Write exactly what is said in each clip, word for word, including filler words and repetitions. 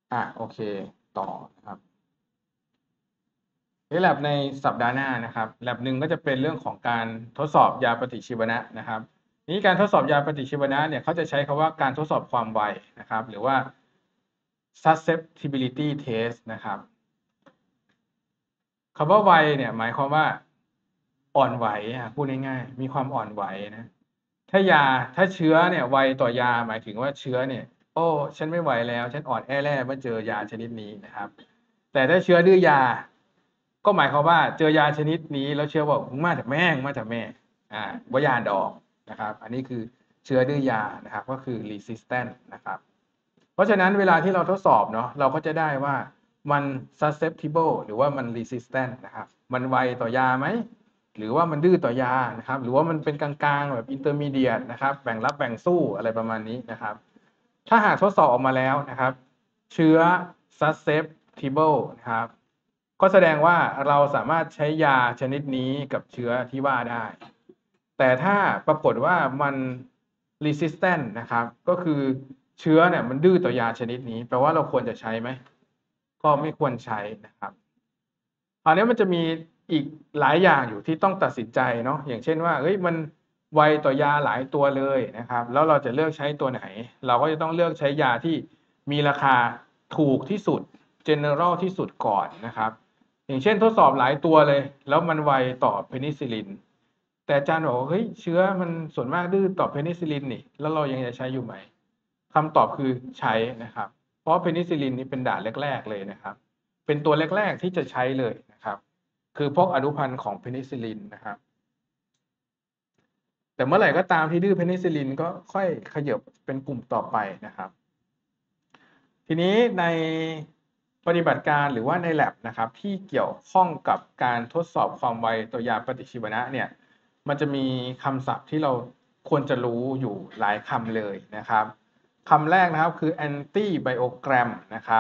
อ่ะโอเคต่อนะครับในแลบในสัปดาห์หน้านะครับแลบหนึ่งก็จะเป็นเรื่องของการทดสอบยาปฏิชีวนะนะครับนี้การทดสอบยาปฏิชีวนะเนี่ยเขาจะใช้คำว่าการทดสอบความไวนะครับหรือว่า susceptibility test นะครับคำว่าไวเนี่ยหมายความว่าอ่อนไหวอ่ะพูดง่ายๆมีความอ่อนไหวนะถ้ายาถ้าเชื้อเนี่ยไวต่อยาหมายถึงว่าเชื้อเนี่ยโอ้ฉันไม่ไหวแล้วฉันอ่อนแอแล้วเมื่อเจอยาชนิดนี้นะครับแต่ถ้าเชื้อดื้อยาก็หมายความว่าเจอยาชนิดนี้แล้วเชื้อบอกมาจากแม่งมาจากแม่อ่าว่ายาดอกนะครับอันนี้คือเชื้อดื้อยานะครับก็คือ resistant นะครับเพราะฉะนั้นเวลาที่เราทดสอบเนาะเราก็จะได้ว่ามัน susceptible หรือว่ามัน resistant นะครับมันไวต่อยาไหมหรือว่ามันดื้อต่อยานะครับหรือว่ามันเป็นกลางๆแบบ intermediate นะครับแบ่งรับแบ่งสู้อะไรประมาณนี้นะครับถ้าหากทดสอบออกมาแล้วนะครับเชื้อ susceptible นะครับก็แสดงว่าเราสามารถใช้ยาชนิดนี้กับเชื้อที่ว่าได้แต่ถ้าปรากฏว่ามัน resistant นะครับก็คือเชื้อเนี่ยมันดื้อต่อยาชนิดนี้แปลว่าเราควรจะใช้ไหมก็ไม่ควรใช้นะครับคราวนี้มันจะมีอีกหลายอย่างอยู่ที่ต้องตัดสินใจเนาะอย่างเช่นว่าเฮ้ยมันไวต่อยาหลายตัวเลยนะครับแล้วเราจะเลือกใช้ตัวไหนเราก็จะต้องเลือกใช้ยาที่มีราคาถูกที่สุด general ที่สุดก่อนนะครับอย่างเช่นทดสอบหลายตัวเลยแล้วมันไวต่อเพนิซิลลินแต่อาจารย์บอกว่าเฮ้ยเชื้อมันส่วนมากดื้อต่อเพนิซิลลินนี่แล้วเรายังจะใช้อยู่ไหมคำตอบคือใช้นะครับเพราะเพนิซิลลินนี่เป็นด่านแรกๆเลยนะครับเป็นตัวแรกๆที่จะใช้เลยนะครับคือพวกอนุพันธ์ของเพนิซิลลินนะครับแต่เมื่อไหร่ก็ตามที่ดื้อเพนิซิลลินก็ค่อยขยับเป็นกลุ่มต่อไปนะครับทีนี้ในปฏิบัติการหรือว่าใน lab นะครับที่เกี่ยวข้องกับการทดสอบความไวตัวยาปฏิชีวนะเนี่ยมันจะมีคำศัพท์ที่เราควรจะรู้อยู่หลายคำเลยนะครับคำแรกนะครับคือ antibiogram นะครับ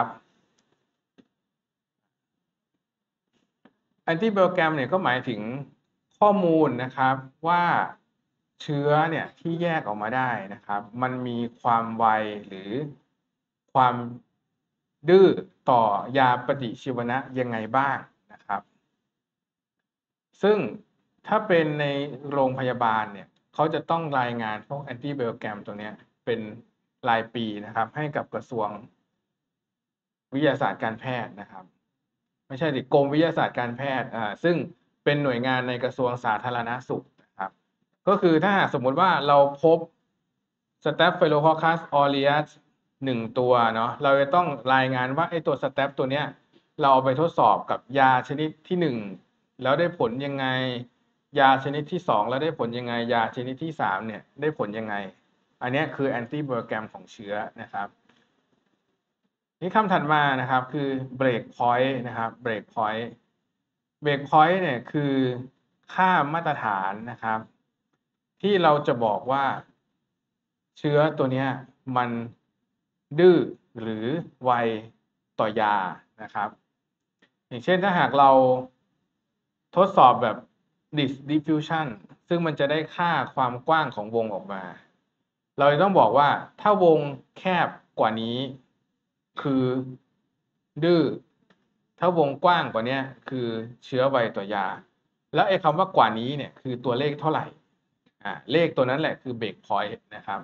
antibiogram เนี่ยก็หมายถึงข้อมูลนะครับว่าเชื้อเนี่ยที่แยกออกมาได้นะครับมันมีความไวหรือความดื้อต่อยาปฏิชีวนะยังไงบ้างนะครับซึ่งถ้าเป็นในโรงพยาบาลเนี่ยเขาจะต้องรายงานพวก antibiogram ตัวนี้เป็นรายปีนะครับให้กับกระทรวงวิทยาศาสตร์การแพทย์นะครับ ไม่ใช่สิกรมวิทยาศาสตร์การแพทย์อ่าซึ่งเป็นหน่วยงานในกระทรวงสาธารณสุขนะครับก็คือถ้าหากสมมุติว่าเราพบ Staphylococcus aureus หนึ่งตัวเนาะเราจะต้องรายงานว่าไอ้ตัว Staph ตัวเนี้ยเราเอาไปทดสอบกับยาชนิดที่หนึ่งแล้วได้ผลยังไงยาชนิดที่สองแล้วได้ผลยังไงยาชนิดที่สามเนี่ยได้ผลยังไงอันนี้คือ antibiogram ของเชื้อนะครับ นี่คำถัดมานะครับคือ break point นะครับ break point break point เนี่ยคือค่ามาตรฐานนะครับที่เราจะบอกว่าเชื้อตัวนี้มันดื้อหรือไวต่อยานะครับอย่างเช่นถ้าหากเราทดสอบแบบ diffusion ซึ่งมันจะได้ค่าความกว้างของวงออกมา เราจะต้องบอกว่าถ้าวงแคบกว่านี้คือดื้อถ้าวงกว้างกว่านี้คือเชื้อไวต่อยาแล้วไอ้คำว่ากว่านี้เนี่ยคือตัวเลขเท่าไหร่อ่าเลขตัวนั้นแหละคือเบรกพอยต์นะครับ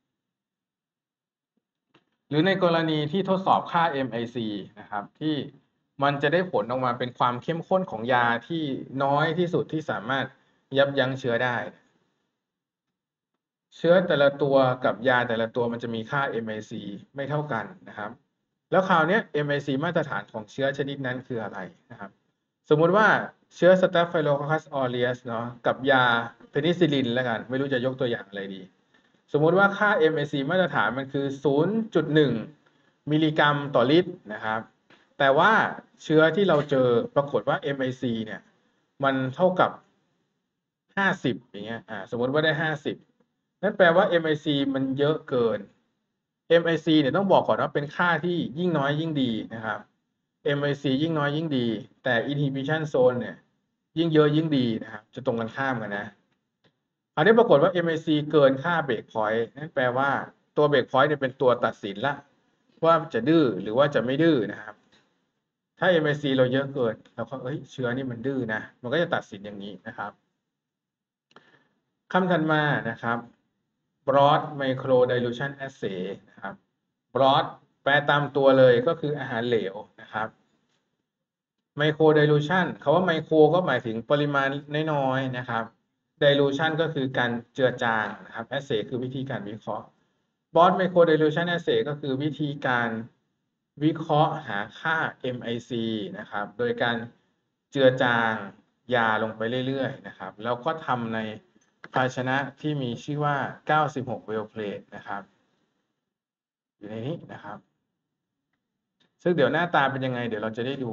หรือในกรณีที่ทดสอบค่า เอ็ม ไอ ซี นะครับที่มันจะได้ผลออกมาเป็นความเข้มข้นของยาที่น้อยที่สุดที่สามารถยับยั้งเชื้อได้ เชื้อแต่ละตัวกับยาแต่ละตัวมันจะมีค่า เอ็ม ไอ ซี ไม่เท่ากันนะครับแล้วคราวนี้ เอ็ม ไอ ซี มาตรฐานของเชื้อชนิดนั้นคืออะไรนะครับสมมุติว่าเชื้อ Staphylococcus aureus เนาะกับยาเพนิซิลลินแล้วกันไม่รู้จะยกตัวอย่างอะไรดีสมมุติว่าค่า เอ็ม ไอ ซี มาตรฐานมันคือ ศูนย์จุดหนึ่ง มิลลิกรัมต่อลิตรนะครับแต่ว่าเชื้อที่เราเจอปรากฏว่า เอ็ม ไอ ซี เนี่ยมันเท่ากับห้าสิบอย่างเงี้ยอ่าสมมติว่าได้ห้าสิบ นั่นแปลว่า เอ็ม ไอ ซี มันเยอะเกิน เอ็ม ไอ ซี เนี่ยต้องบอกก่อนว่าเป็นค่าที่ยิ่งน้อยยิ่งดีนะครับ เอ็ม ไอ ซี ยิ่งน้อยยิ่งดี แต่ inhibition zone เนี่ยยิ่งเยอะยิ่งดีนะครับจะตรงกันข้ามกันนะอันนี้ปรากฏว่า เอ็ม ไอ ซี เกินค่า break point นั่นแปลว่าตัว break point เนี่ยเป็นตัวตัดสินละว่าจะดื้อหรือว่าจะไม่ดื้อนะครับถ้า เอ็ม ไอ ซี เราเยอะเกินเราก็เอ้ยเชื้อนี่มันดื้อนะมันก็จะตัดสินอย่างนี้นะครับคำถัดมานะครับ broad micro dilution assay นะครับ broad แปลตามตัวเลยก็คืออาหารเหลวนะครับ micro dilution คำว่า micro ก็หมายถึงปริมาณน้อยๆนะครับ dilution ก็คือการเจือจางนะครับ assay คือวิธีการวิเคราะห์ broad micro dilution assay ก็คือวิธีการวิเคราะห์หาค่า เอ็ม ไอ ซี นะครับ โดยการเจือจางยาลงไปเรื่อยๆนะครับแล้วก็ทำในภาชนะที่มีชื่อว่าเก้าสิบหก well plate นะครับอยู่ในนี้นะครับซึ่งเดี๋ยวหน้าตาเป็นยังไงเดี๋ยวเราจะได้ดู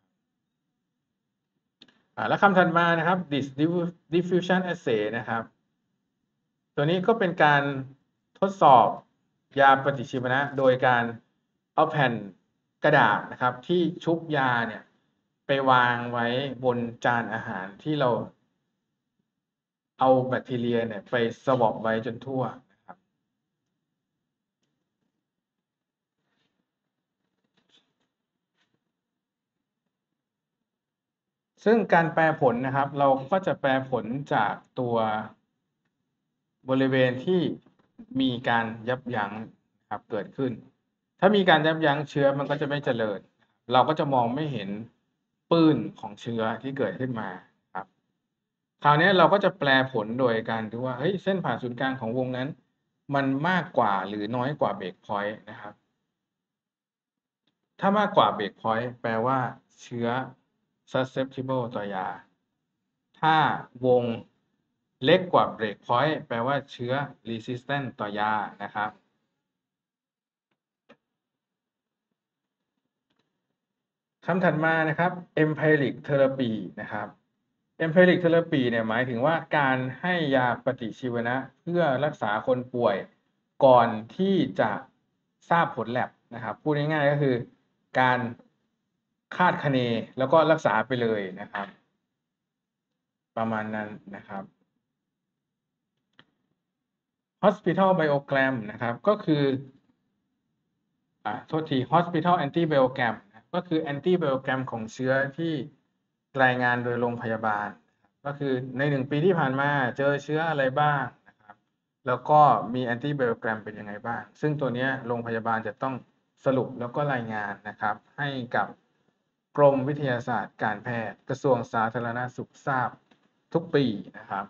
อ่าแล้วคำถัดมานะครับ diffusion assay นะครับตัวนี้ก็เป็นการทดสอบยาปฏิชีวนะโดยการเอาแผ่นกระดาษนะครับที่ชุบยาเนี่ยไปวางไว้บนจานอาหารที่เราเอาแบคทีเรียเนี่ยไปสวอปไว้จนทั่วนะครับซึ่งการแปลผลนะครับเราก็จะแปลผลจากตัวบริเวณที่มีการยับยั้งครับเกิดขึ้นถ้ามีการยับยั้งเชื้อมันก็จะไม่เจริญเราก็จะมองไม่เห็นปื้นของเชื้อที่เกิดขึ้นมาครับคราวนี้เราก็จะแปลผลโดยการดูว่าเฮ้ยเส้นผ่านศูนย์กลางของวงนั้นมันมากกว่าหรือน้อยกว่าเบรกพอยต์นะครับถ้ามากกว่าเบรกพอยต์แปลว่าเชื้อ susceptible ต่อยาถ้าวงเล็กกว่าเบรกพอยต์แปลว่าเชื้อ resistant ต่อยานะครับคำถัดมานะครับ empiric therapy นะครับ empiric therapy เนี่ยหมายถึงว่าการให้ยาปฏิชีวนะเพื่อรักษาคนป่วยก่อนที่จะทราบผลแลบนะครับพูดง่ายๆก็คือการคาดคะเนแล้วก็รักษาไปเลยนะครับประมาณนั้นนะครับ hospital biogram นะครับก็คืออ่าโทษที hospital antibiogram ก็คือ antibiogram ของเชื้อที่รายงานโดยโรงพยาบาลก็คือในหนึ่งปีที่ผ่านมาเจอเชื้ออะไรบ้างนะครับแล้วก็มี antibiogram เป็นยังไงบ้างซึ่งตัวนี้โรงพยาบาลจะต้องสรุปแล้วก็รายงานนะครับให้กับกรมวิทยาศาสตร์การแพทย์กระทรวงสาธารณสุขทราบทุกปีนะครับ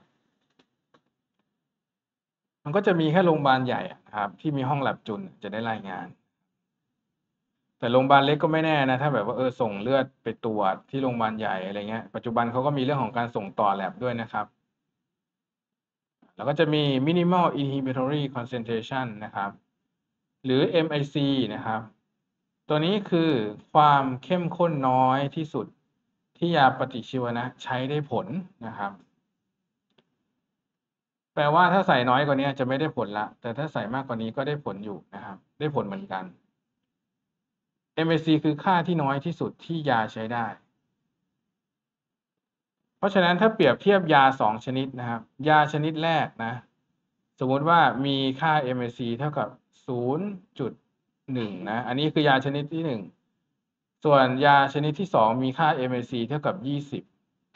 มันก็จะมีแค่โรงพยาบาลใหญ่นะครับที่มีห้องแลบจุลจะได้รายงานแต่โรงพยาบาลเล็กก็ไม่แน่นะถ้าแบบว่าเออส่งเลือดไปตรวจที่โรงพยาบาลใหญ่อะไรเงี้ยปัจจุบันเขาก็มีเรื่องของการส่งต่อแลบด้วยนะครับแล้วก็จะมี minimal inhibitory concentration นะครับหรือ เอ็ม ไอ ซี นะครับตัวนี้คือความเข้มข้นน้อยที่สุดที่ยาปฏิชีวนะใช้ได้ผลนะครับแปลว่าถ้าใส่น้อยกว่านี้จะไม่ได้ผลละแต่ถ้าใส่มากกว่านี้ก็ได้ผลอยู่นะครับได้ผลเหมือนกัน เอ็ม ไอ ซี คือค่าที่น้อยที่สุดที่ยาใช้ได้เพราะฉะนั้นถ้าเปรียบเทียบยาสองชนิดนะครับยาชนิดแรกนะสมมุติว่ามีค่า เอ็ม ไอ ซี เท่ากับ ศูนย์จุดหนึ่ง นะอันนี้คือยาชนิดที่หนึ่งส่วนยาชนิดที่สองมีค่า เอ็ม ไอ ซี เท่ากับยี่สิบ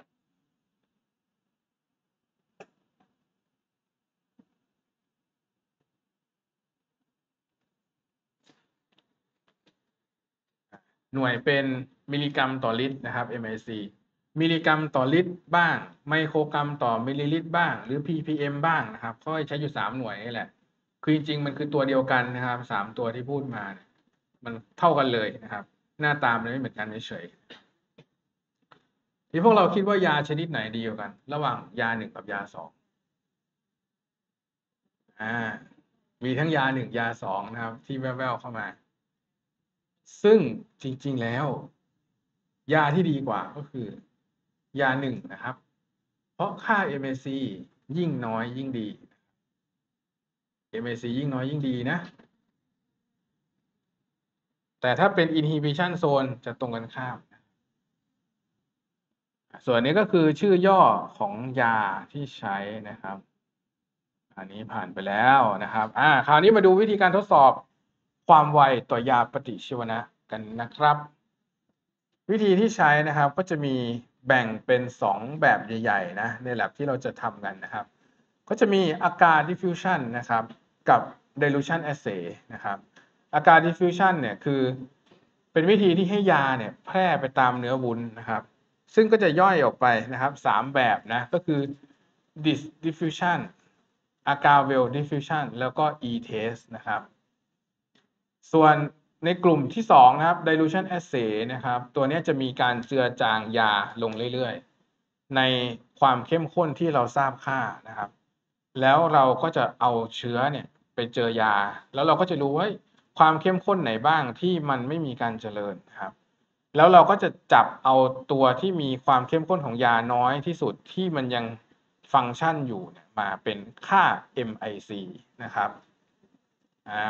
หน่วยเป็นมิลลิกรัมต่อลิตรนะครับ เอ็ม ไอ ซี มิลลิกรัมต่อลิตรบ้างไมโครกรัมต่อมิลลิลิตรบ้างหรือ พี พี เอ็ม บ้างนะครับเขาใช้อยู่สามหน่วยนี่แหละคือจริงๆมันคือตัวเดียวกันนะครับสามตัวที่พูดมามันเท่ากันเลยนะครับหน้าตามันไม่เหมือนกันเฉยๆที่พวกเราคิดว่ายาชนิดไหนดีกว่ากันระหว่างยาหนึ่งกับยาสองอ่ามีทั้งยาหนึ่งยาสองนะครับที่แว่วๆเข้ามาซึ่งจริงๆแล้วยาที่ดีกว่าก็คือยาหนึ่งนะครับเพราะค่า เอ็ม ไอ ซี ยิ่งน้อยยิ่งดี เอ็ม ไอ ซี ยิ่งน้อยยิ่งดีนะแต่ถ้าเป็น inhibition zone จะตรงกันข้ามส่วนนี้ก็คือชื่อย่อของยาที่ใช้นะครับอันนี้ผ่านไปแล้วนะครับอ่าคราวนี้มาดูวิธีการทดสอบความไวต่อยาปฏิชีวนะกันนะครับวิธีที่ใช้นะครับก็จะมีแบ่งเป็นสองแบบใหญ่ๆนะใน lab ที่เราจะทำกันนะครับก็จะมีอาการ diffusion นะครับกับ dilution assay นะครับอาการ diffusion เนี่ยคือเป็นวิธีที่ให้ยาเนี่ยแพร่ไปตามเนื้อวุ้นนะครับซึ่งก็จะย่อยออกไปนะครับสามแบบนะก็คือ dis diffusion Agawel diffusion แล้วก็ e-test นะครับส่วนในกลุ่มที่สองนะครับ dilution assay นะครับตัวนี้จะมีการเจือจางยาลงเรื่อยๆในความเข้มข้นที่เราทราบค่านะครับแล้วเราก็จะเอาเชื้อเนี่ยไปเจอยาแล้วเราก็จะรู้ว่าความเข้มข้นไหนบ้างที่มันไม่มีการเจริญครับแล้วเราก็จะจับเอาตัวที่มีความเข้มข้นของยาน้อยที่สุดที่มันยังฟังก์ชันอยู่มาเป็นค่า เอ็ม ไอ ซี นะครับอ่า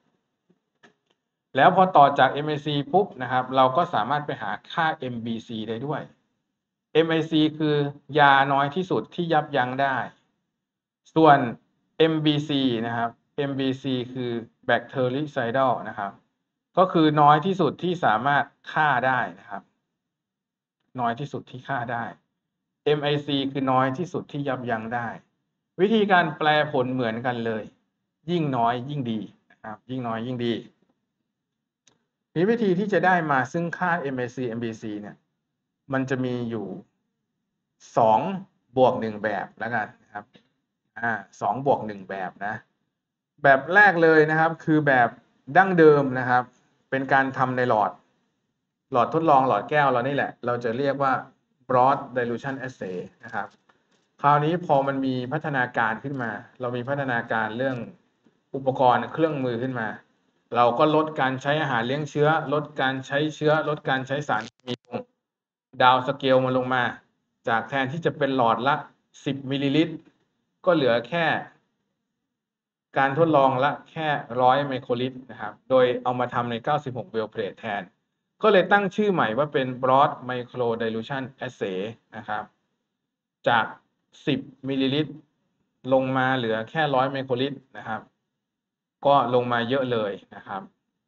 แล้วพอต่อจาก เอ็ม ไอ ซี ปุ๊บนะครับเราก็สามารถไปหาค่า เอ็ม บี ซี ได้ด้วย เอ็ม ไอ ซี คือยาน้อยที่สุดที่ยับยั้งได้ส่วน เอ็ม บี ซี นะครับ เอ็ม บี ซี คือ bactericidal นะครับก็คือน้อยที่สุดที่สามารถฆ่าได้นะครับน้อยที่สุดที่ฆ่าได้ เอ็ม ไอ ซี คือน้อยที่สุดที่ยับยั้งได้วิธีการแปลผลเหมือนกันเลยยิ่งน้อยยิ่งดีนะครับยิ่งน้อยยิ่งดีมีวิธีที่จะได้มาซึ่งค่า เอ็ม ไอ ซี เอ็ม บี ซี เนี่ยมันจะมีอยู่สองบวกหนึ่งแบบแล้วกันนะครับอ่าสองบวกหนึ่งแบบนะแบบแรกเลยนะครับคือแบบดั้งเดิมนะครับเป็นการทำในหลอดหลอดทดลองหลอดแก้วเรานี่แหละเราจะเรียกว่า broad dilution assay นะครับคราวนี้พอมันมีพัฒนาการขึ้นมาเรามีพัฒนาการเรื่องอุปกรณ์เครื่องมือขึ้นมาเราก็ลดการใช้อาหารเลี้ยงเชื้อลดการใช้เชื้อลดการใช้สารเคมีลงดาวสเกลมาลงมาจากแทนที่จะเป็นหลอดละสิบมิลลิลิตรก็เหลือแค่การทดลองละแค่หนึ่งร้อยไมโครลิตรนะครับโดยเอามาทำในเก้าสิบหกเวลเพลทแทนก็เลยตั้งชื่อใหม่ว่าเป็น broad micro dilution assay นะครับจากสิบมิลลิลิตรลงมาเหลือแค่หนึ่งร้อยไมโครลิตรนะครับก็ลงมาเยอะเลยนะครับ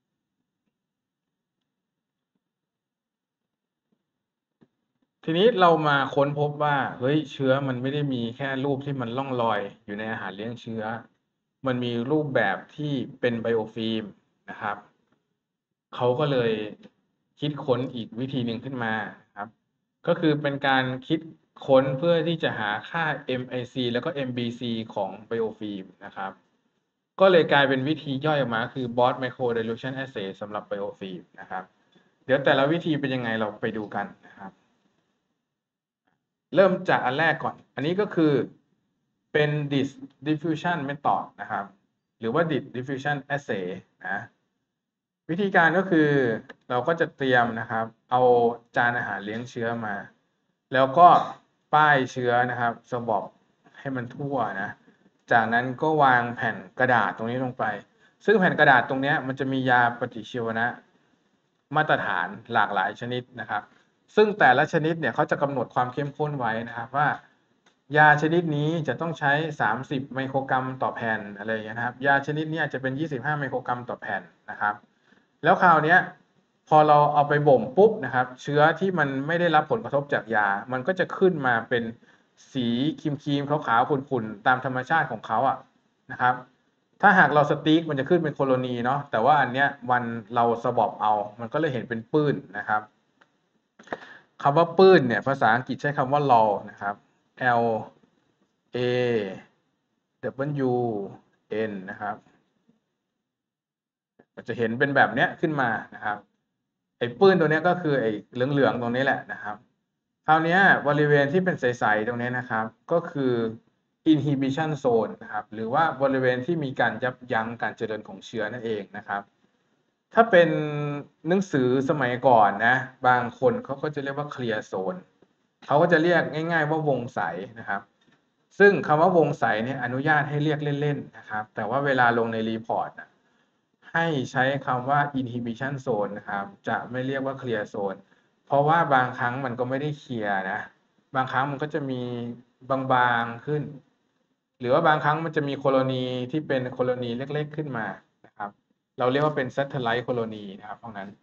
ทีนี้เรามาค้นพบว่าเฮ้ยเชื้อมันไม่ได้มีแค่รูปที่มันล่องลอยอยู่ในอาหารเลี้ยงเชื้อมันมีรูปแบบที่เป็นไบโอฟิล์มนะครับเขาก็เลยคิดค้นอีกวิธีหนึ่งขึ้นมาครับก็คือเป็นการคิดค้นเพื่อที่จะหาค่า เอ็ม ไอ ซี แล้วก็ เอ็ม บี ซี ของไบโอฟิล์มนะครับก็เลยกลายเป็นวิธีย่อยออกมาคือ Broad Micro Dilution Assay สำหรับไบโอฟิล์มนะครับเดี๋ยวแต่ละวิธีเป็นยังไงเราไปดูกันนะครับเริ่มจากอันแรกก่อนอันนี้ก็คือเป็น dis diffusion method นะครับหรือว่า dis diffusion assay นะวิธีการก็คือเราก็จะเตรียมนะครับเอาจานอาหารเลี้ยงเชื้อมาแล้วก็ป้ายเชื้อนะครับสวอปให้มันทั่วนะจากนั้นก็วางแผ่นกระดาษตรงนี้ลงไปซึ่งแผ่นกระดาษตรงนี้มันจะมียาปฏิชีวนะมาตรฐานหลากหลายชนิดนะครับซึ่งแต่ละชนิดเนี่ยเขาจะกำหนดความเข้มข้นไว้นะครับว่ายาชนิดนี้จะต้องใช้สามสิบไมโครกรัมต่อแผ่นอะไรอย่างเงี้ยนะครับยาชนิดนี้จะเป็นยี่สิบห้าไมโครกรัมต่อแผ่นนะครับแล้วคราวนี้พอเราเอาไปบ่มปุ๊บนะครับเชื้อที่มันไม่ได้รับผลกระทบจากยามันก็จะขึ้นมาเป็นสีครีมๆขาวๆขุ่นๆตามธรรมชาติของเขาอ่ะนะครับถ้าหากเราสติ๊กมันจะขึ้นเป็นโคโลนีเนาะแต่ว่าอันเนี้ยมันเราสวอปเอามันก็เลยเห็นเป็นปื้นนะครับคำว่าปื้นเนี่ยภาษาอังกฤษใช้คำว่า law นะครับ L A W N นะครับมันจะเห็นเป็นแบบเนี้ยขึ้นมานะครับไอ้ปื้นตัวนี้ก็คือไอ้เหลืองๆตรงนี้แหละนะครับคราวนี้บริเวณที่เป็นใสๆตรงนี้นะครับก็คือ inhibition zone นะครับหรือว่าบริเวณที่มีการยับยั้งการเจริญของเชื้อนั่นเองนะครับถ้าเป็นหนังสือสมัยก่อนนะบางคนเขาก็จะเรียกว่า clear zone เขาก็จะเรียกง่ายๆว่าวงใสนะครับซึ่งคำว่าวงใสเนี่ยอนุญาตให้เรียกเล่นๆนะครับแต่ว่าเวลาลงในรีพอร์ตให้ใช้คำว่า inhibition zone นะครับจะไม่เรียกว่า clear zone เพราะว่าบางครั้งมันก็ไม่ได้เคลียร์นะบางครั้งมันก็จะมีบางๆขึ้นหรือว่าบางครั้งมันจะมีโคโลนีที่เป็นโคโลนีเล็กๆขึ้นมานะครับเราเรียกว่าเป็น satellite colony นะครับพวกนั้น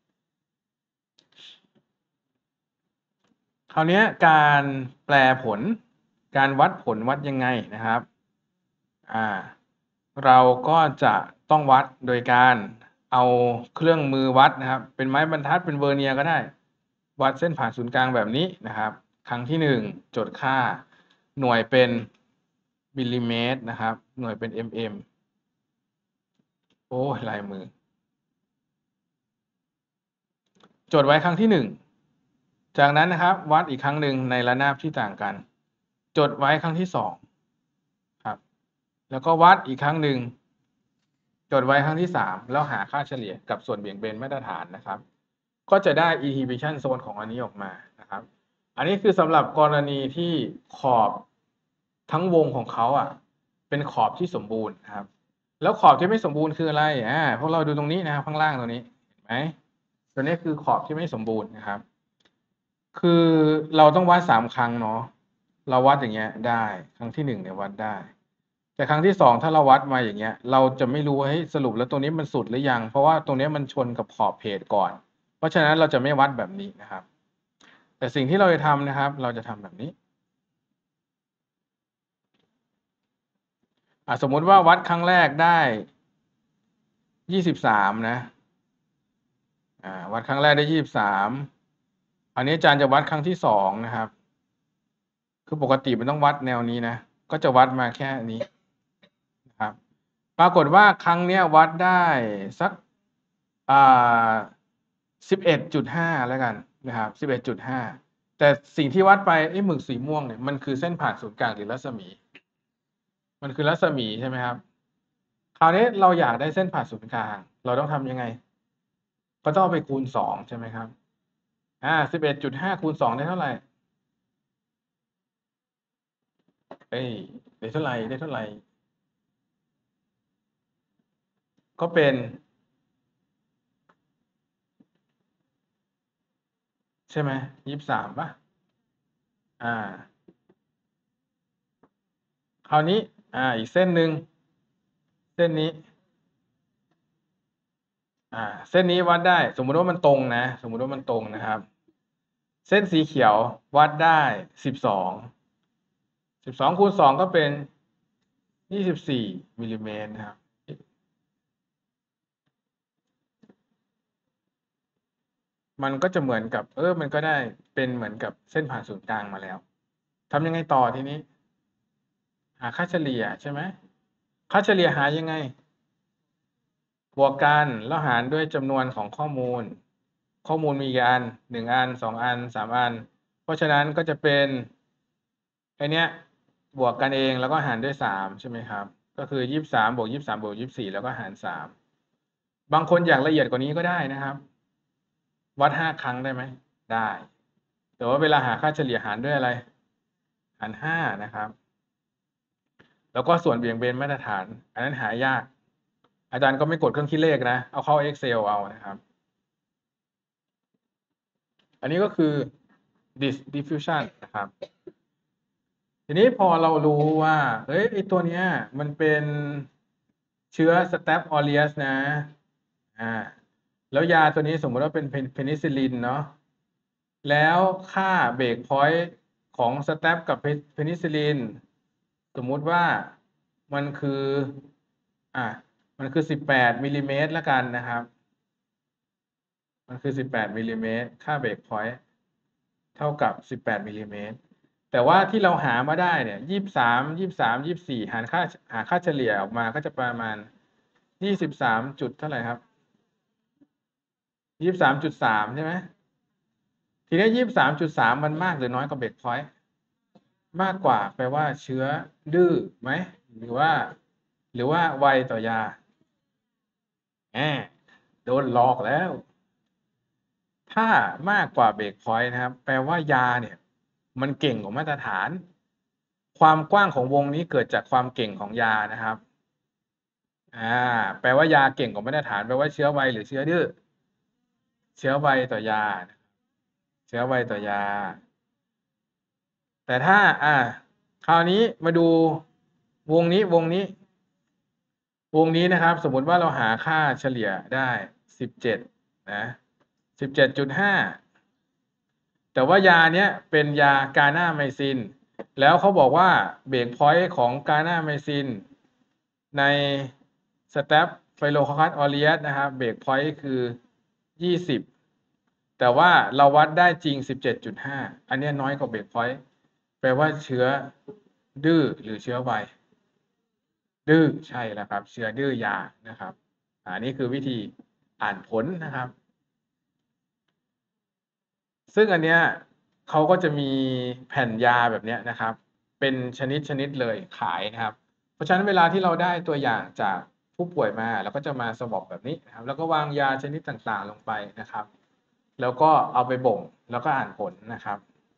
คราวนี้การแปลผลการวัดผลวัดยังไงนะครับอ่าเราก็จะต้องวัดโดยการเอาเครื่องมือวัดนะครับเป็นไม้บรรทัดเป็นเวอร์เนียร์ก็ได้วัดเส้นผ่านศูนย์กลางแบบนี้นะครับครั้งที่หนึ่งจดค่าหน่วยเป็นมิลลิเมตรนะครับหน่วยเป็น mm โอ้ยลายมือจดไว้ครั้งที่หนึ่งจากนั้นนะครับวัดอีกครั้งหนึ่งในระนาบที่ต่างกันจดไว้ครั้งที่สองครับแล้วก็วัดอีกครั้งหนึ่งจดไว้ครั้งที่สามแล้วหาค่าเฉลี่ยกับส่วนเบี่ยงเบนมาตรฐานนะครับก็จะได้ inhibition zone ของอันนี้ออกมานะครับอันนี้คือสำหรับกรณีที่ขอบทั้งวงของเขาอ่ะเป็นขอบที่สมบูรณ์นะครับแล้วขอบที่ไม่สมบูรณ์คืออะไรอ่าพวกเราดูตรงนี้นะครับข้างล่างตรงนี้เห็นไหมตัวนี้คือขอบที่ไม่สมบูรณ์นะครับคือเราต้องวัดสามครั้งเนาะเราวัดอย่างเงี้ยได้ครั้งที่หนึ่งเนี่ยวัดได้แต่ครั้งที่สองถ้าเราวัดมาอย่างเงี้ยเราจะไม่รู้ว่าเฮ้ยสรุปแล้วตรงนี้มันสุดหรือยังเพราะว่าตรงนี้มันชนกับขอบเพจก่อนเพราะฉะนั้นเราจะไม่วัดแบบนี้นะครับแต่สิ่งที่เราจะทำนะครับเราจะทำแบบนี้อ่ะสมมุติว่าวัดครั้งแรกได้ยี่สิบสามนะอ่าวัดครั้งแรกได้ยี่สิบสามอันนี้อาจารย์จะวัดครั้งที่สองนะครับคือปกติมันต้องวัดแนวนี้นะก็จะวัดมาแค่นี้นะครับปรากฏว่าครั้งเนี้ยวัดได้สักอ่าสิบเอ็ดจุดห้าแล้วกันนะครับสิบเอ็ดจุดห้าแต่สิ่งที่วัดไปไอ้หมึกสีม่วงเนี่ยมันคือเส้นผ่านศูนย์กลางหรือรัศมีมันคือรัศมีใช่ไหมครับคราวนี้เราอยากได้เส้นผ่านศูนย์กลางเราต้องทำยังไงก็ต้องเอาไปคูณสองใช่ไหมครับอ่าสิบเอ็ดจุดห้าคูณสองได้เท่าไหร่เอ้ยได้เท่าไหร่ได้เท่าไหร่ก็เป็นใช่ไหมยี่สิบสามป่ะอ่าคราวนี้อ่าอีกเส้นหนึ่งเส้นนี้อ่าเส้นนี้วัดได้สมมุติว่ามันตรงนะสมมุติว่ามันตรงนะครับเส้นสีเขียววัดได้สิบสองสิบสองคูณสองก็เป็นยี่สิบสี่มิลลิเมตรนะครับมันก็จะเหมือนกับเออมันก็ได้เป็นเหมือนกับเส้นผ่านศูนย์กลางมาแล้วทำยังไงต่อทีนี้หาค่าเฉลี่ยใช่ไหมค่าเฉลี่ยหายังไงบวกกันแล้วหารด้วยจำนวนของข้อมูลข้อมูลมีกี่อันหนึ่งอันสองอันสามอันเพราะฉะนั้นก็จะเป็นไอเนี้ยบวกกันเองแล้วก็หารด้วยสามใช่ไหมครับก็คือยี่สิบสามบวกยี่สิบสามบวกยี่สิบสี่แล้วก็หารสามบางคนอยากละเอียดกว่านี้ก็ได้นะครับวัดห้าครั้งได้ไหมได้แต่ว่าเวลาหาค่าเฉลี่ยหารด้วยอะไรหารห้านะครับแล้วก็ส่วนเบี่ยงเบนมาตรฐานอันนั้นหายากอาจารย์ก็ไม่กดเครื่องคิดเลขนะเอาเข้า Excel เอานะครับอันนี้ก็คือ diffusion นะครับทีนี้พอเรารู้ว่าเฮ้ยไอตัวเนี้ยมันเป็นเชื้อ Staph aureus นะอ่าแล้วยาตัวนี้สมมติว่าเป็นเพนิซิลินเนาะแล้วค่าเบรกพอยต์ของสแตปกับเพนิซิลินสมมุติว่ามันคืออ่ะมันคือสิบแปดมิลลิเมตรละกันนะครับมันคือสิบแปดมิลลิเมตรค่าเบรกพอยต์เท่ากับสิบแปดมิลลิเมตรแต่ว่าที่เราหามาได้เนี่ยยี่สิบสามยี่สิบสามยี่สิบสี่หารค่าหาค่าเฉลี่ยออกมาก็จะประมาณยี่สิบสามจุดเท่าไหร่ครับยี่สิบสามจุดสามใช่ไหมทีนี้ยี่สิบสามจุดสามมันมากหรือน้อยกว่าเบรกพอยต์มากกว่าแปลว่าเชื้อดื้อไหมหรือว่าหรือว่าไวต่อยาแหมโดนหลอกแล้วถ้ามากกว่าเบรกพอยต์นะครับแปลว่ายาเนี่ยมันเก่งกว่ามาตรฐานความกว้างของวงนี้เกิดจากความเก่งของยานะครับอ่าแปลว่ายาเก่งกว่ามาตรฐานแปลว่าเชื้อไวหรือเชื้อดื้อเชื้อไวต่อยาเชื้อไวต่อยาแต่ถ้าอ่าคราวนี้มาดูวงนี้วงนี้วงนี้นะครับสมมุติว่าเราหาค่าเฉลี่ยได้สิบเจ็ดนะ สิบเจ็ดจุดห้า แต่ว่ายาเนี้ยเป็นยากานาไมซินแล้วเขาบอกว่าเบรกพอยต์ของกานาไมซินในสเตปไฟโลคอคัสออเรียสนะครับเบรกพอยต์คือยี่สิบแต่ว่าเราวัดได้จริง สิบเจ็ดจุดห้า อันนี้น้อยกว่าเบรกพอยต์แปลว่าเชื้อดื้อหรือเชื้อไวดื้อใช่แล้วครับเชื้อดื้อยานะครับอันนี้คือวิธีอ่านผลนะครับซึ่งอันเนี้ยเขาก็จะมีแผ่นยาแบบเนี้ยนะครับเป็นชนิดชนิดเลยขายนะครับเพราะฉะนั้นเวลาที่เราได้ตัวอย่างจากผู้ป่วยมาเราก็จะมาสวอปแบบนี้นะครับแล้วก็วางยาชนิดต่างๆลงไปนะครับแล้วก็เอาไปบ่งแล้วก็อ่านผลนะครับ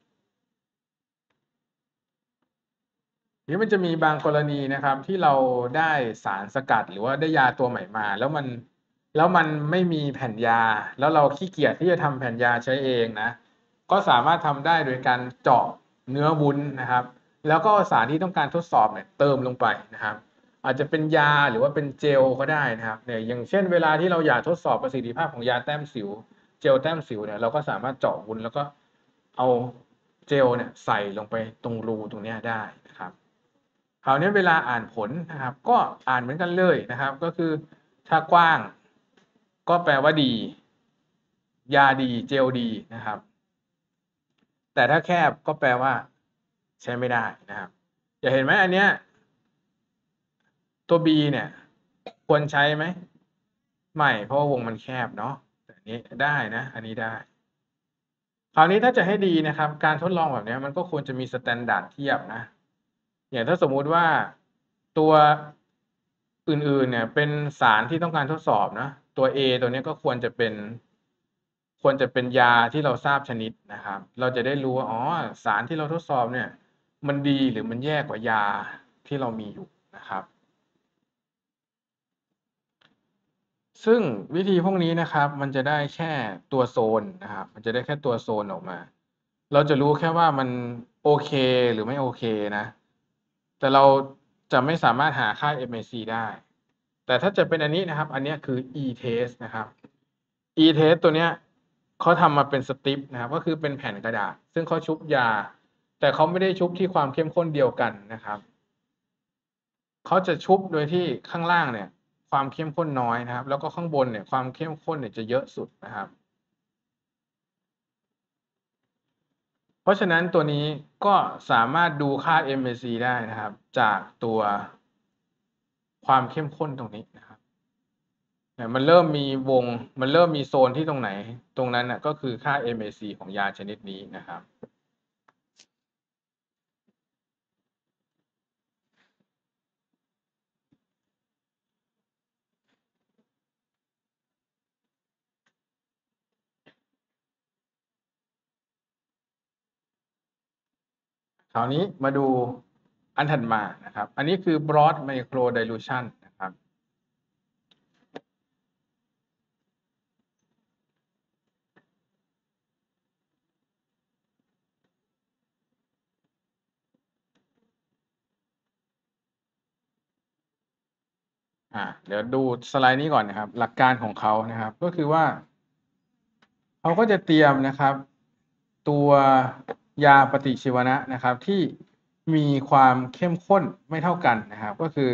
นี้มันจะมีบางกรณีนะครับที่เราได้สารสกัดหรือว่าได้ยาตัวใหม่มาแล้วมันแล้วมันไม่มีแผ่นยาแล้วเราขี้เกียจที่จะทำแผ่นยาใช้เองนะก็สามารถทำได้โดยการเจาะเนื้อวุ้นนะครับแล้วก็สารที่ต้องการทดสอบเนี่ยเติมลงไปนะครับอาจจะเป็นยาหรือว่าเป็นเจลก็ได้นะครับเนี่ยอย่างเช่นเวลาที่เราอยากทดสอบประสิทธิภาพของยาแต้มสิวเจลแต้มสิวเนี่ยเราก็สามารถเจาะวุ้นแล้วก็เอาเจลเนี่ยใส่ลงไปตรงรูตรงนี้ได้นะครับ คราวนี้เวลาอ่านผลนะครับก็อ่านเหมือนกันเลยนะครับก็คือถ้ากว้างก็แปลว่าดียาดีเจลดีนะครับแต่ถ้าแคบก็แปลว่าใช้ไม่ได้นะครับอย่าเห็นไหมอันเนี้ยตัว B เนี่ยควรใช้ไหมไม่เพราะว่าวงมันแคบเนาะแต่อันนี้ได้นะอันนี้ได้คราวนี้ถ้าจะให้ดีนะครับการทดลองแบบนี้มันก็ควรจะมีสแตนดาร์ดเทียบนะอย่างถ้าสมมุติว่าตัวอื่นๆเนี่ยเป็นสารที่ต้องการทดสอบนะตัว A ตัวนี้ก็ควรจะเป็นควรจะเป็นยาที่เราทราบชนิดนะครับเราจะได้รู้ว่าอ๋อสารที่เราทดสอบเนี่ยมันดีหรือมันแย่กว่ายาที่เรามีอยู่นะครับซึ่งวิธีพวกนี้นะครับมันจะได้แค่ตัวโซนนะครับมันจะได้แค่ตัวโซนออกมาเราจะรู้แค่ว่ามันโอเคหรือไม่โอเคนะแต่เราจะไม่สามารถหาค่า เอ็ม เอ ซี ได้แต่ถ้าจะเป็นอันนี้นะครับอันนี้คือ e-test นะครับ e-test ตัวเนี้ยเขาทำมาเป็นสตริปนะครับก็คือเป็นแผ่นกระดาษซึ่งเขาชุบยาแต่เขาไม่ได้ชุบที่ความเข้มข้นเดียวกันนะครับเขาจะชุบโดยที่ข้างล่างเนี่ยความเข้มข้นน้อยนะครับแล้วก็ข้างบนเนี่ยความเข้มข้นเนี่ยจะเยอะสุดนะครับเพราะฉะนั้นตัวนี้ก็สามารถดูค่า เอ็ม เอ ซี ได้นะครับจากตัวความเข้มข้นตรงนี้นะครับเนี่ยมันเริ่มมีวงมันเริ่มมีโซนที่ตรงไหนตรงนั้นน่ะก็คือค่า เอ็ม เอ ซี ของยาชนิดนี้นะครับคราวนี้มาดูอันถัดมานะครับอันนี้คือ broad micro dilution นะครับอ่าเดี๋ยวดูสไลด์นี้ก่อนนะครับหลักการของเขานะครับก็คือว่าเขาก็จะเตรียมนะครับตัวยาปฏิชีวนะนะครับที่มีความเข้มข้นไม่เท่ากันนะครับก็คือ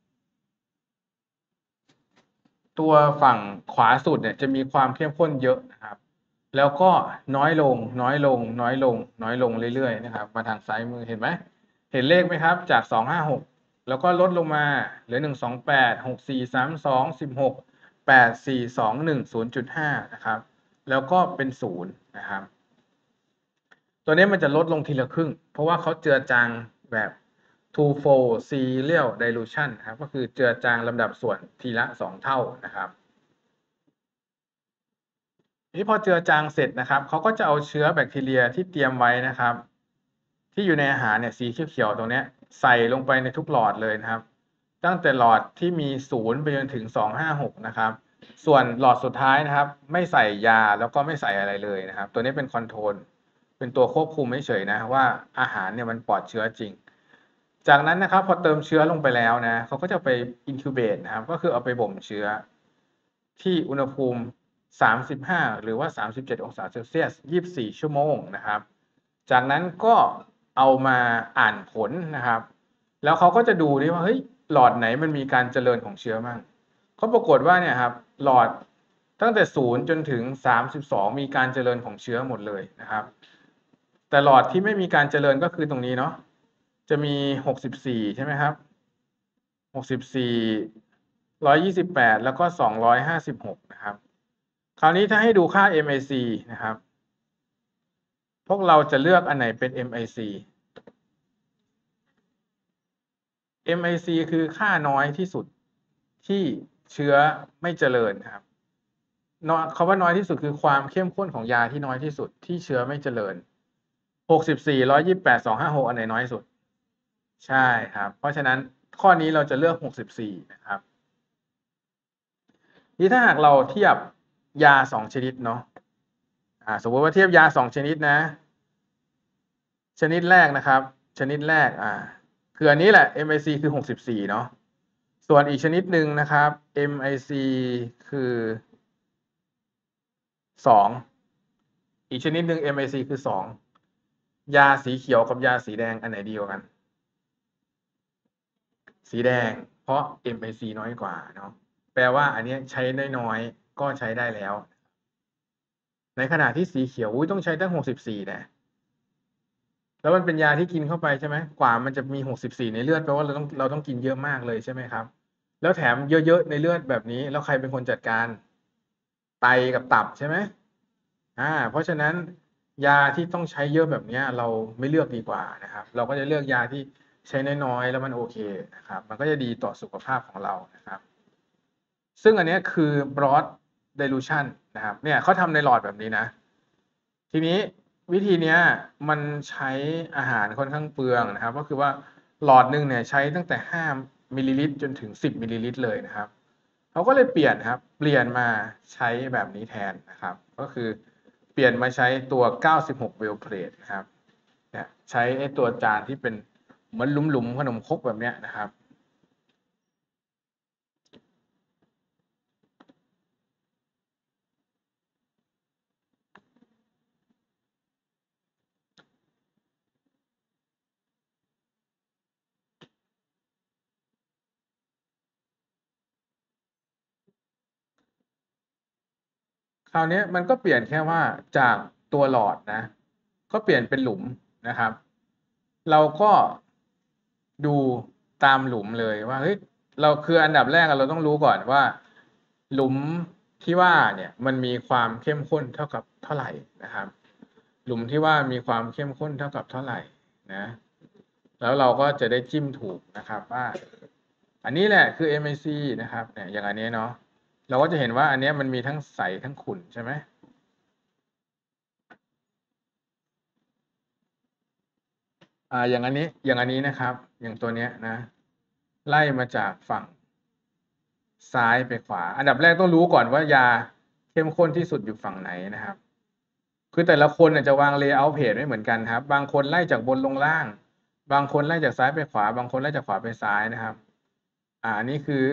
ตัวฝั่งขวาสุดเนี่ยจะมีความเข้มข้นเยอะนะครับแล้วก็น้อยลงน้อยลงน้อยลงน้อยลงเรื่อยๆนะครับมาทางซ้ายมือเห็นไหมเห็นเลขไหมครับจากสองห้าหกแล้วก็ลดลงมาเหลือหนึ่งสองแปดหกสี่สามสองสิบหกแปดสี่สองหนึ่งศูนย์จุดห้านะครับแล้วก็เป็นศูนย์นะครับตัวนี้มันจะลดลงทีละครึ่งเพราะว่าเขาเจือจางแบบ two-fold serial dilution ครับก็คือเจือจางลำดับส่วนทีละสองเท่านะครับ นี้พอเจือจางเสร็จนะครับเขาก็จะเอาเชื้อแบคทีเรียที่เตรียมไว้นะครับที่อยู่ในอาหารเนี่ยสีเขียวๆตรงนี้ใส่ลงไปในทุกหลอดเลยนะครับตั้งแต่หลอดที่มีศูนย์ไปจนถึงสองห้าหกนะครับส่วนหลอดสุดท้ายนะครับไม่ใส่ยาแล้วก็ไม่ใส่อะไรเลยนะครับตัวนี้เป็นคอนโทรลเป็นตัวควบคุมเฉยๆนะว่าอาหารเนี่ยมันปลอดเชื้อจริงจากนั้นนะครับพอเติมเชื้อลงไปแล้วนะเขาก็จะไป incubate นะครับก็คือเอาไปบ่มเชื้อที่อุณหภูมิสามสิบห้าหรือว่าสามสิบเจ็ดองศาเซลเซียสยี่สิบสี่ชั่วโมงนะครับจากนั้นก็เอามาอ่านผลนะครับแล้วเขาก็จะดูดิว่าเฮ้ยหลอดไหนมันมีการเจริญของเชื้อมั่งเขาปรากฏว่าเนี่ยครับหลอดตั้งแต่ศูนย์จนถึงสามสิบสองมีการเจริญของเชื้อหมดเลยนะครับแต่หลอดที่ไม่มีการเจริญก็คือตรงนี้เนาะจะมีหกสิบสี่ใช่ไหมครับหกสิบสี่ หนึ่งร้อยยี่สิบแปดแล้วก็สองร้อยห้าสิบหกนะครับคราวนี้ถ้าให้ดูค่า เอ็ม ไอ ซี นะครับพวกเราจะเลือกอันไหนเป็น เอ็ม ไอ ซี เอ็ม ไอ ซี คือค่าน้อยที่สุดที่เชื้อไม่เจริญครับคำว่าน้อยที่สุดคือความเข้มข้นของยาที่น้อยที่สุดที่เชื้อไม่เจริญหกสิบสี่ หนึ่งร้อยยี่สิบแปด สองร้อยห้าสิบหกอันไหนน้อยสุดใช่ครับเพราะฉะนั้นข้อนี้เราจะเลือกหกสิบสี่นะครับนี่ถ้าหากเราเทียบยาสองชนิดเนาะอ่าสมมติว่าเทียบยาสองชนิดนะชนิดแรกนะครับชนิดแรกอ่าคืออันนี้แหละ เอ็ม ไอ ซี คือหกสิบสี่เนาะส่วนอีกชนิดหนึ่งนะครับ เอ็ม ไอ ซี คือสองอีกชนิดหนึ่ง เอ็ม ไอ ซี คือสองยาสีเขียวกับยาสีแดงอันไหนดีกว่ากันสีแดงเพราะ เอ็ม ไอ ซี น้อยกว่าเนาะแปลว่าอันนี้ใช้น้อยๆก็ใช้ได้แล้วในขณะที่สีเขียวอุ้ยต้องใช้ตั้งหกสิบสี่นะแล้วมันเป็นยาที่กินเข้าไปใช่ไหมกว่ามันจะมีหกสิบสี่ในเลือดแปลว่าเราต้องเราต้องกินเยอะมากเลยใช่ไหมครับแล้วแถมเยอะๆในเลือดแบบนี้แล้วใครเป็นคนจัดการไตกับตับใช่ไหมอ่าเพราะฉะนั้นยาที่ต้องใช้เยอะแบบนี้เราไม่เลือกดีกว่านะครับเราก็จะเลือกยาที่ใช้น้อยๆแล้วมันโอเคนะครับมันก็จะดีต่อสุขภาพของเรานะครับซึ่งอันนี้คือ broad dilution นะครับเนี่ยเขาทำในหลอดแบบนี้นะทีนี้วิธีนี้มันใช้อาหารค่อนข้างเปลืองนะครับก็คือว่าหลอดหนึ่งเนี่ยใช้ตั้งแต่ห้ามิลลิลิตรจนถึงสิบมิลลิลิตรเลยนะครับเขาก็เลยเปลี่ยนครับเปลี่ยนมาใช้แบบนี้แทนนะครับก็คือเปลี่ยนมาใช้ตัวเก้าสิบหกเวลเพลทนะครับเนี่ยใช้ไอ้ตัวจานที่เป็นเหมือนหลุมๆขนมครกแบบเนี้ยนะครับ คราวนี้มันก็เปลี่ยนแค่ว่าจากตัวหลอดนะก็เปลี่ยนเป็นหลุมนะครับ เราก็ดูตามหลุมเลยว่าเฮ้ยเราคืออันดับแรกเราต้องรู้ก่อนว่าหลุมที่ว่าเนี่ยมันมีความเข้มข้นเท่ากับเท่าไหร่นะครับหลุมที่ว่ามีความเข้มข้นเท่ากับเท่าไหร่นะแล้วเราก็จะได้จิ้มถูกนะครับว่าอันนี้แหละคือ เอ็ม ไอ ซี นะครับเนี่ยอย่างอันนี้เนาะเราก็จะเห็นว่าอันนี้มันมีทั้งใสทั้งขุ่นใช่ไหม อ่าอย่างอันนี้อย่างอันนี้นะครับอย่างตัวเนี้ยนะไล่มาจากฝั่งซ้ายไปขวาอันดับแรกต้องรู้ก่อนว่ายาเข้มข้นที่สุดอยู่ฝั่งไหนนะครับคือแต่ละคนเนี่ยจะวางเลเยอร์เพจไม่เหมือนกันครับบางคนไล่จากบนลงล่างบางคนไล่จากซ้ายไปขวาบางคนไล่จากขวาไปซ้ายนะครับอ่าอันนี้คือ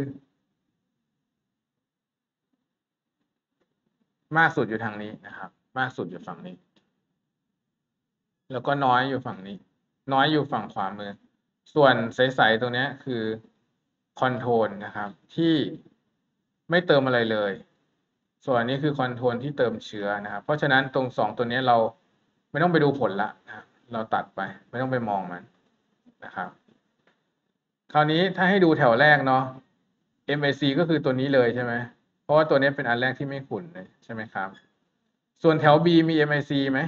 มากสุดอยู่ทางนี้นะครับมากสุดอยู่ฝั่งนี้แล้วก็น้อยอยู่ฝั่งนี้น้อยอยู่ฝั่งขวามือส่วนใสๆตรงนี้คือคอนโทรลนะครับที่ไม่เติมอะไรเลยส่วนอันนี้คือคอนโทรลที่เติมเชื้อนะครับเพราะฉะนั้นตรงสองตัวนี้เราไม่ต้องไปดูผลละนะครับเราตัดไปไม่ต้องไปมองมันนะครับคราวนี้ถ้าให้ดูแถวแรกเนาะ เอ็ม ไอ ซี ก็คือตัวนี้เลยใช่ไหมเพราะว่าตัวนี้เป็นอันแรกที่ไม่ขุ่นเลยใช่ไหมครับส่วนแถว B มี เอ็ม ไอ ซี ไหม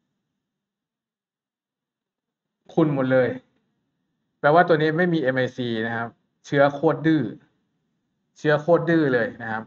ขุ่นหมดเลยแปลว่าตัวนี้ไม่มี เอ็ม ไอ ซี นะครับเชื้อโคตรดื้อเชื้อโคตรดื้อเลยนะครับ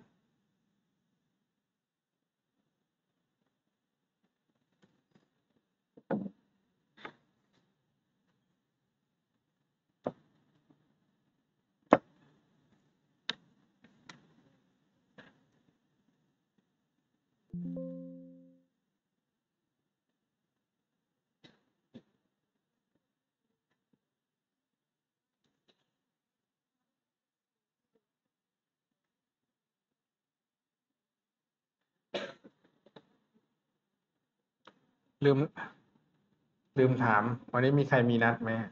ลืมลืมถามวันนี้มีใครมีนัดไหม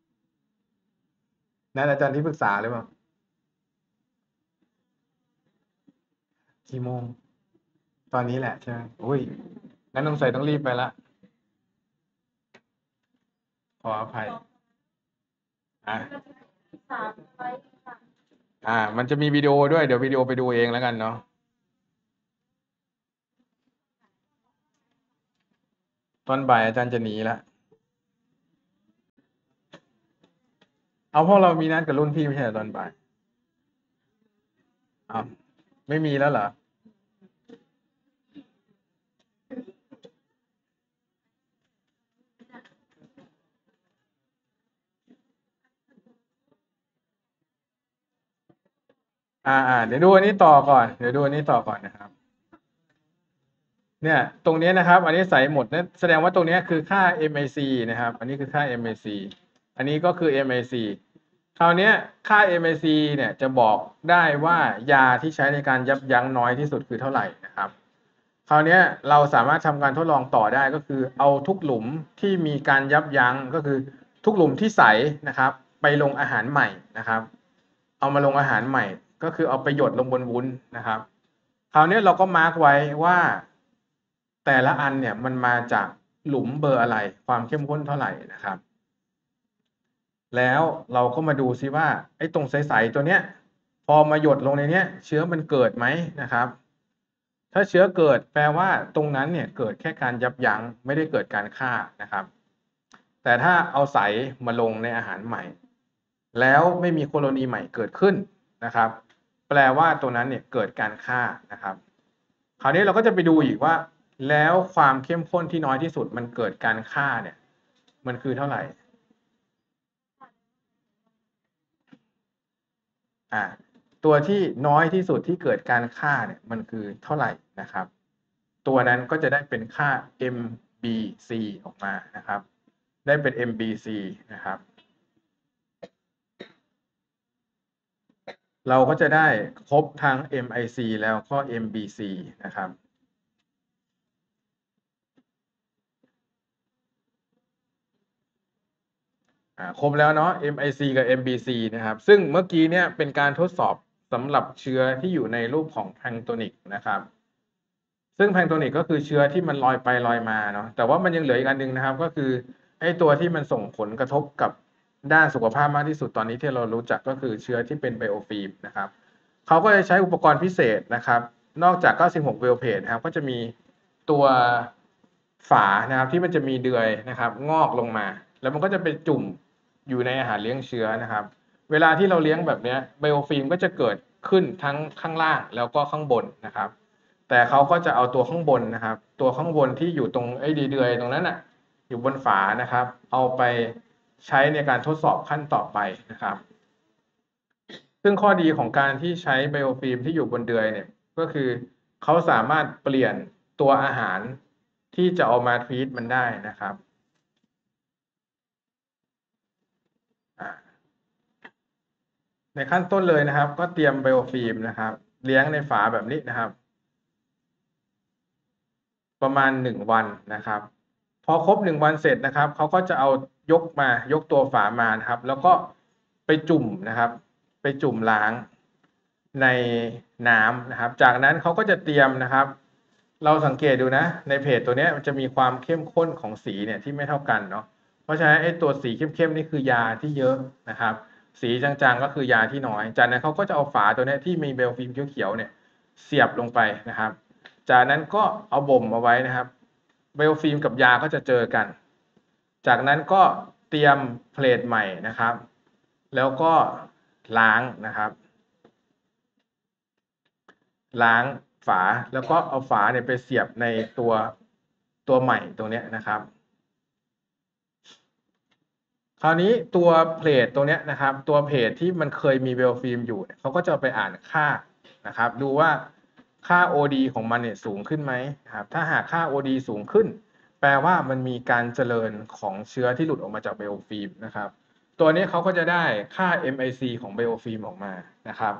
นัดอาจารย์ที่ปรึกษาหรือเปล่ากี่โมงตอนนี้แหละใช่ไหมอุ้ยงั้นต้องใส่ต้องรีบไปละขออภัยอ่ะอ่ามันจะมีวิดีโอด้วยเดี๋ยววิดีโอไปดูเองแล้วกันเนาะตอนบ่ายอาจารย์จะหนีละเอาพวกเรามีนัดกับรุ่นพี่ไม่ใช่เหรอตอนบ่ายอ้าวไม่มีแล้วเหรออ่าอ่าเดี๋ยวดูอันนี้ต่อก่อนเดี๋ยวดูอันนี้ต่อก่อนนะครับ เนี่ยตรงนี้นะครับอันนี้ใส่หมดนะแสดงว่าตรงนี้คือค่า เอ็ม ไอ ซี นะครับอันนี้คือค่า เอ็ม ไอ ซี อันนี้ก็คือ เอ็ม ไอ ซี คราวนี้ค่า เอ็ม ไอ ซี เนี่ยจะบอกได้ว่ายาที่ใช้ในการยับยั้งน้อยที่สุดคือเท่าไหร่นะครับคราวนี้เราสามารถทำการทดลองต่อได้ก็คือเอาทุกหลุมที่มีการยับยั้งก็คือทุกหลุมที่ใสนะครับไปลงอาหารใหม่นะครับเอามาลงอาหารใหม่ก็คือเอาไปหยดลงบนวุ้นนะครับคราวนี้เราก็มาร์กไว้ว่าแต่ละอันเนี่ยมันมาจากหลุมเบอร์อะไรความเข้มข้นเท่าไหร่นะครับแล้วเราก็มาดูซิว่าไอ้ตรงใสๆตัวเนี้ยพอมาหยดลงในเนี้ยเชื้อมันเกิดไหมนะครับถ้าเชื้อเกิดแปลว่าตรงนั้นเนี่ยเกิดแค่การยับยั้งไม่ได้เกิดการฆ่านะครับแต่ถ้าเอาใสมาลงในอาหารใหม่แล้วไม่มีโคโลนีใหม่เกิดขึ้นนะครับแปลว่าตัวนั้นเนี่ยเกิดการฆ่านะครับคราวนี้เราก็จะไปดูอีกว่าแล้วความเข้มข้นที่น้อยที่สุดมันเกิดการฆ่าเนี่ยมันคือเท่าไหร่อ่าตัวที่น้อยที่สุดที่เกิดการฆ่าเนี่ยมันคือเท่าไหร่นะครับตัวนั้นก็จะได้เป็นค่า เอ็ม บี ซี ออกมานะครับได้เป็น เอ็ม บี ซี นะครับเราก็จะได้ครบทั้ง เอ็ม ไอ ซี แล้วก็ เอ็ม บี ซี นะครับอ่าครบแล้วเนาะ เอ็ม ไอ ซี กับ เอ็ม บี ซี นะครับซึ่งเมื่อกี้เนี่ยเป็นการทดสอบสำหรับเชื้อที่อยู่ในรูปของแพลงโตนิกนะครับซึ่งแพลงโตนิกก็คือเชื้อที่มันลอยไปลอยมาเนาะแต่ว่ามันยังเหลืออีกอันหนึงนะครับก็คือไอ้ตัวที่มันส่งผลกระทบกับด้านสุขภาพมากที่สุดตอนนี้ที่เรารู้จักก็คือเชื้อที่เป็นไบโอฟิล์มนะครับเขาก็จะใช้อุปกรณ์พิเศษนะครับนอกจากเก้าสิบหกเวลเพจนะครับก็จะมีตัวฝานะครับที่มันจะมีเดือยนะครับงอกลงมาแล้วมันก็จะไปจุ่มอยู่ในอาหารเลี้ยงเชื้อนะครับเวลาที่เราเลี้ยงแบบนี้ไบโอฟิล์มก็จะเกิดขึ้นทั้งข้างล่างแล้วก็ข้างบนนะครับแต่เขาก็จะเอาตัวข้างบนนะครับตัวข้างบนที่อยู่ตรงไอ้เดือยตรงนั้นอ่ะอยู่บนฝานะครับเอาไปใช้ในการทดสอบขั้นต่อไปนะครับซึ่งข้อดีของการที่ใช้ไบโอฟิล์มที่อยู่บนเดือยเนี่ยก็คือเขาสามารถเปลี่ยนตัวอาหารที่จะเอามาทรีตมันได้นะครับอ่าในขั้นต้นเลยนะครับก็เตรียมไบโอฟิล์มนะครับเลี้ยงในฝาแบบนี้นะครับ ประมาณหนึ่งวันนะครับพอครบหนึ่งวันเสร็จนะครับเขาก็จะเอายกมายกตัวฝามานะครับแล้วก็ไปจุ่มนะครับไปจุ่มล้างในน้ำนะครับจากนั้นเขาก็จะเตรียมนะครับเราสังเกตดูนะในเพจตัวนี้มันจะมีความเข้มข้นของสีเนี่ยที่ไม่เท่ากันเนาะเพราะฉะนั้นไอ้ตัวสีเข้มๆนี่คือยาที่เยอะนะครับสีจางๆก็คือยาที่น้อยจากนั้นเขาก็จะเอาฝาตัวนี้ที่มีเบลฟิล์มเขียวๆเนี่ยเสียบลงไปนะครับจากนั้นก็เอาบ่มเอาไว้นะครับไบโอฟิล์มกับยาก็จะเจอกันจากนั้นก็เตรียมเพลทใหม่นะครับแล้วก็ล้างนะครับล้างฝาแล้วก็เอาฝาเนี่ยไปเสียบในตัวตัวใหม่ตรงนี้นะครับคราวนี้ตัวเพลทตรงนี้นะครับตัวเพจที่มันเคยมีเวลฟิล์มอยู่เขาก็จะไปอ่านค่านะครับดูว่าค่า โอ ดี ของมันเนี่ยสูงขึ้นไหมครับถ้าหากค่า โอ ดี สูงขึ้นแปลว่ามันมีการเจริญของเชื้อที่หลุดออกมาจากไบโอฟิล์มนะครับตัวนี้เขาก็จะได้ค่า เอ็ม ไอ ซี ของไบโอฟิล์มออกมานะครับ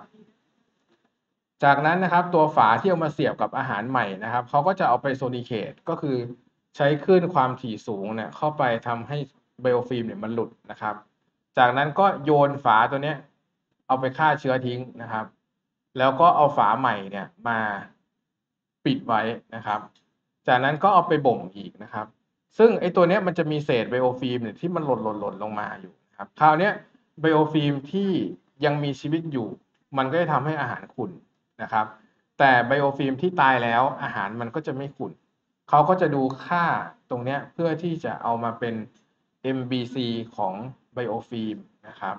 จากนั้นนะครับตัวฝาที่เอามาเสียบกับอาหารใหม่นะครับเขาก็จะเอาไปโซนิเคตก็คือใช้คลื่นความถี่สูงเนี่ยเข้าไปทำให้ไบโอฟิล์มเนี่ยมันหลุดนะครับจากนั้นก็โยนฝาตัวเนี้ยเอาไปฆ่าเชื้อทิ้งนะครับแล้วก็เอาฝาใหม่เนี่ยมาปิดไว้นะครับจากนั้นก็เอาไปบ่มอีกนะครับซึ่งไอ้ตัวเนี้ยมันจะมีเศษไบโอฟิล์มเนี่ยที่มันหล่นหล่นหล่นลงมาอยู่ครับคราวเนี้ยไบโอฟิล์มที่ยังมีชีวิตอยู่มันก็จะทำให้อาหารขุ่นนะครับแต่ไบโอฟิล์มที่ตายแล้วอาหารมันก็จะไม่ขุ่นเขาก็จะดูค่าตรงเนี้ยเพื่อที่จะเอามาเป็น เอ็ม บี ซี ของไบโอฟิล์มนะครับ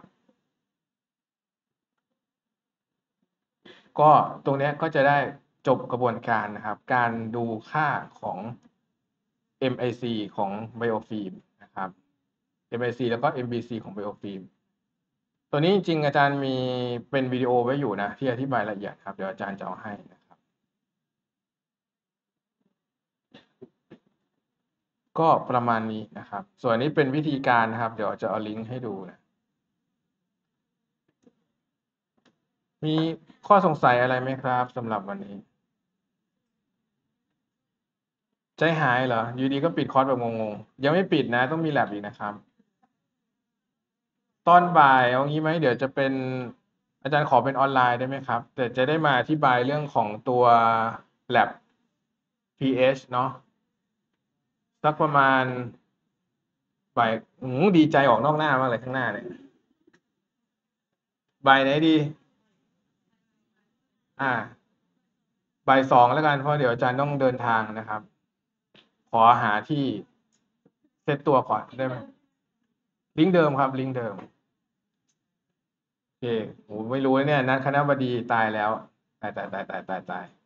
ก็ตรงเนี้ยก็จะได้จบกระบวนการนะครับการดูค่าของ เอ็ม ไอ ซี ของไบโอฟิล์มนะครับ เอ็ม ไอ ซี แล้วก็ เอ็ม บี ซี ของไบโอฟิล์มตัวนี้จริงๆอาจารย์มีเป็นวิดีโอไว้อยู่นะที่อธิบายละเอียดครับเดี๋ยวอาจารย์จะเอาให้นะครับก็ประมาณนี้นะครับส่วนนี้เป็นวิธีการนะครับเดี๋ยวจะเอาลิงก์ให้ดูนะมีข้อสงสัยอะไรไหมครับสำหรับวันนี้ใจหายเหรออยู่ดีก็ปิดคอร์สแบบงงๆยังไม่ปิดนะต้องมีแลบอีกนะครับตอนบ่ายเอางี้ไหมเดี๋ยวจะเป็นอาจารย์ขอเป็นออนไลน์ได้ไหมครับแต่จะได้มาอธิบายเรื่องของตัว lab พี เอช เนาะสักประมาณบ่ายอืมดีใจออกนอกหน้ามากเลยข้างหน้าเนี่ยบ่ายไหนดีอ่าบ่ายสองแล้วกันเพราะเดี๋ยวอาจารย์ต้องเดินทางนะครับขอหาที่เซตตัวก่อนได้ไหมลิงก์เดิมครับลิงก์เดิมโอเคโหไม่รู้เนี่ยนัดคณบดีตายแล้วตายตายตายตายตายตาย